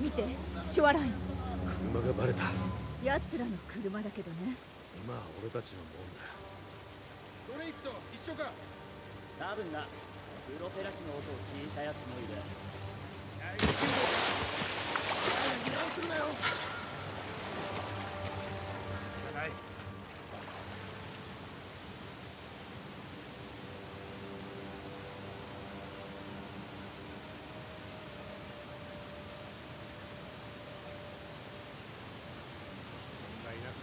見て、シュワライン。 車がバレた。 奴らの車だけどね。 今は俺たちのもんだ。 ドレイクと一緒か。 多分な。プロペラ機の音を聞いたやつもいる。 油断するなよ。はい。問題なし。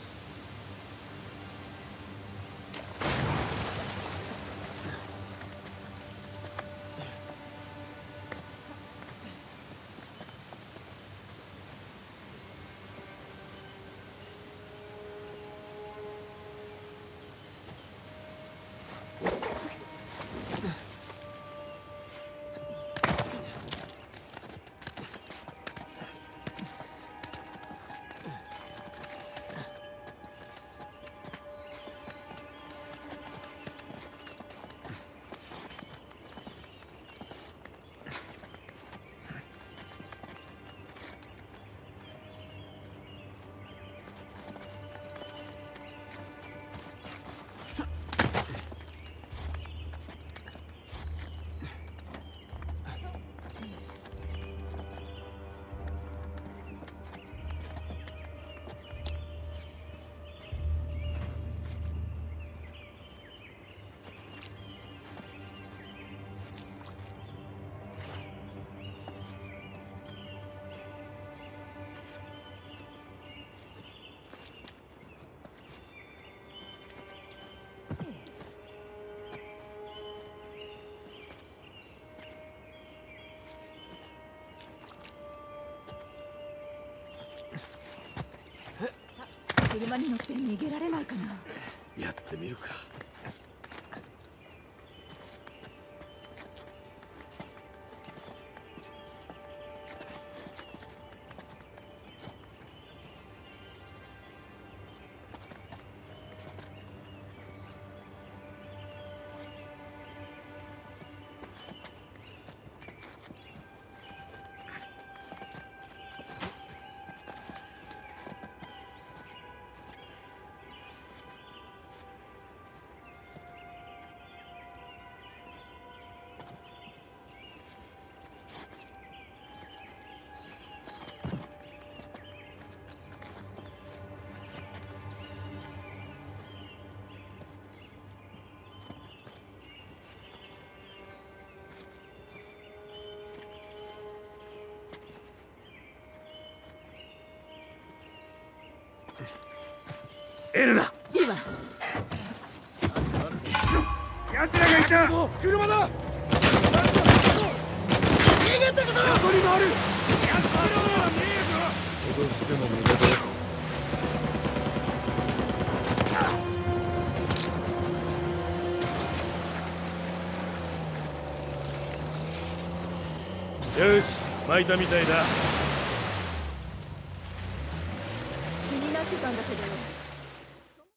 車に乗って逃げられないかな。 やってみるか。エレナ、 いいわ。 奴らがいた。 車だ。 逃げてくぞ。 横に回る。 やってろ。ねえぞ。 脅しても無駄だ。よし、巻いたみたいだ。 気になってたんだけど、